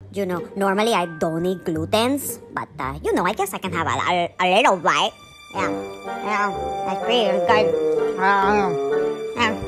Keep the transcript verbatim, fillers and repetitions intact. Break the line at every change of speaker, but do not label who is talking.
You know, normally I don't eat glutens, but uh, you know, I guess I can have a, a, a little bite. Yeah, yeah, that's pretty good. Uh, yeah.